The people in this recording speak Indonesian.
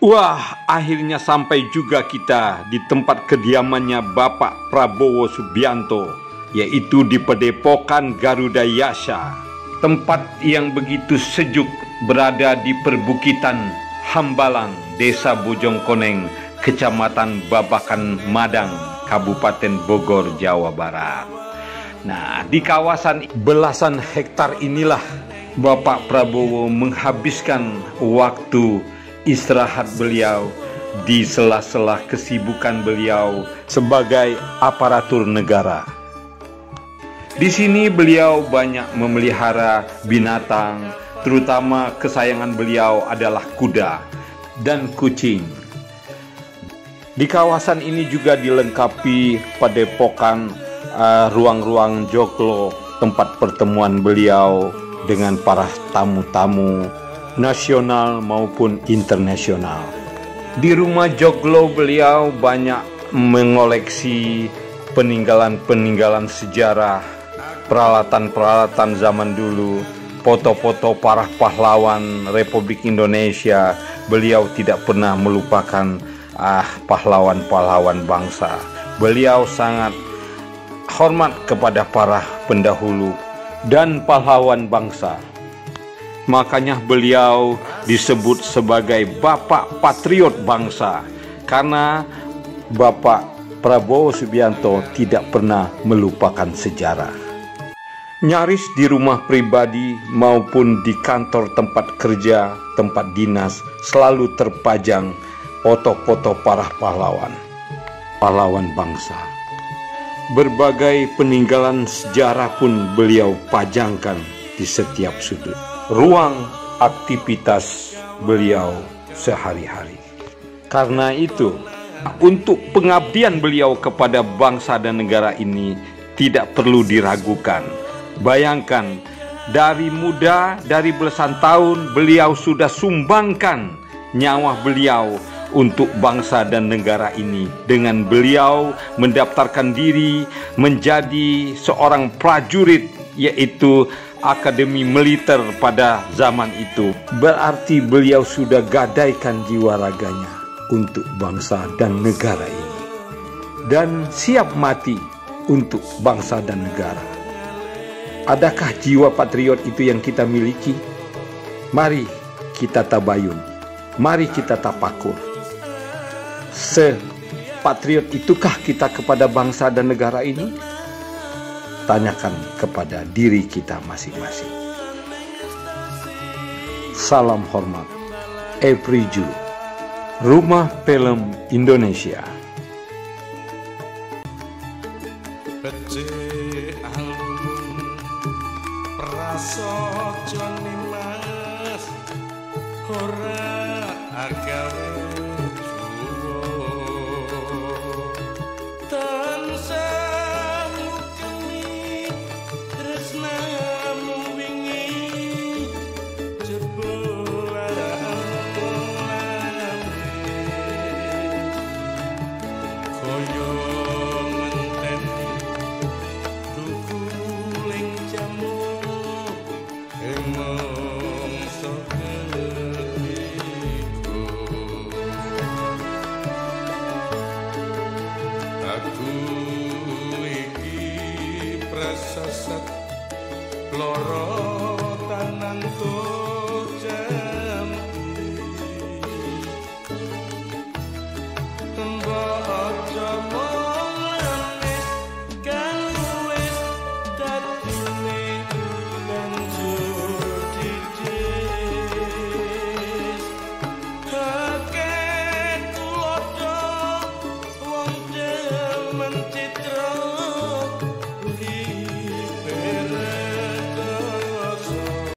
Wah, akhirnya sampai juga kita di tempat kediamannya Bapak Prabowo Subianto, yaitu di Padepokan Garuda Yasha. Tempat yang begitu sejuk berada di perbukitan Hambalang, Desa Bojongkoneng, Kecamatan Babakan Madang, Kabupaten Bogor, Jawa Barat. Nah, di kawasan belasan hektar inilah Bapak Prabowo menghabiskan waktu istirahat beliau di sela-sela kesibukan beliau sebagai aparatur negara. Di sini beliau banyak memelihara binatang, terutama kesayangan beliau adalah kuda dan kucing. Di kawasan ini juga dilengkapi padepokan, ruang-ruang joglo, tempat pertemuan beliau dengan para tamu-tamu nasional maupun internasional. Di rumah joglo beliau banyak mengoleksi peninggalan-peninggalan sejarah, peralatan-peralatan zaman dulu, foto-foto para pahlawan Republik Indonesia. Beliau tidak pernah melupakan pahlawan-pahlawan bangsa. Beliau sangat hormat kepada para pendahulu dan pahlawan bangsa. Makanya beliau disebut sebagai Bapak Patriot Bangsa, karena Bapak Prabowo Subianto tidak pernah melupakan sejarah. Nyaris di rumah pribadi maupun di kantor tempat kerja, tempat dinas, selalu terpajang foto-foto para pahlawan bangsa. Berbagai peninggalan sejarah pun beliau pajangkan di setiap sudut ruang aktivitas beliau sehari-hari. Karena itu, untuk pengabdian beliau kepada bangsa dan negara ini tidak perlu diragukan. Bayangkan, dari muda, dari belasan tahun beliau sudah sumbangkan nyawa beliau untuk bangsa dan negara ini. Dengan beliau mendaftarkan diri menjadi seorang prajurit, yaitu Akademi Militer pada zaman itu. Berarti beliau sudah gadaikan jiwa raganya untuk bangsa dan negara ini, dan siap mati untuk bangsa dan negara. Adakah jiwa patriot itu yang kita miliki? Mari kita tabayun, mari kita tapakur. Sepatriot itukah kita kepada bangsa dan negara ini? Tanyakan kepada diri kita masing-masing. Salam hormat, Epriju, Rumah Film Indonesia. Prasojo nimas ora agawe